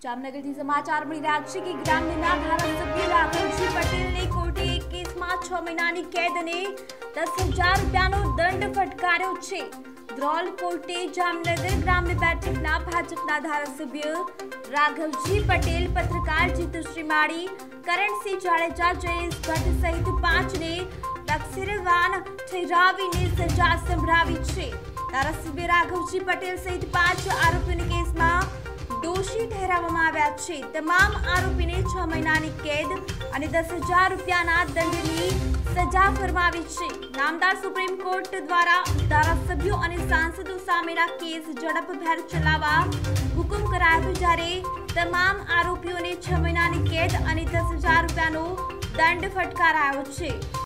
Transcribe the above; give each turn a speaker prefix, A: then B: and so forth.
A: જામનગરથી સમાચાર મળી રહ્યા છે કે ગ્રામ્યના ધારાસભ્ય રાઘવજી પટેલને કોર્ટે એક કેસમાં 6 મહિનાની કેદ અને 10,000 રૂપિયાનો દંડ ફટકાર્યો છે। ધ્રોલ કોર્ટે જામનગર ગ્રામ્ય બેઠકના ભાજપના ધારાસભ્ય રાઘવજી પટેલ, પત્રકાર જીતુશ્રી માળી, કરણસિંહ જાડેજા, જયેશ ભટ્ટ સહિત 5ને તકસીરવાન ઠેરાવીને સજા સંભળાવી છે। ધારાસભ્ય રાઘવજી પટેલ સહિત 5 આરોપીઓને કેસમાં दोषी ठहरावવામાં આવ્યા છે। તમામ આરોપીને 6 મહિનાની કેદ અને 10,000 રૂપિયાના દંડની સજા ફરમાવી છે। નામદાર સુપ્રીમ કોર્ટ દ્વારા ધારાસભ્યો અને સાંસદો સામેના કેસ ઝડપભેર ચલાવવા હુકમ કરાયો, જ્યારે તમામ આરોપીઓને 6 મહિનાની કેદ અને 10,000 રૂપિયાનો દંડ ફટકારાયો છે।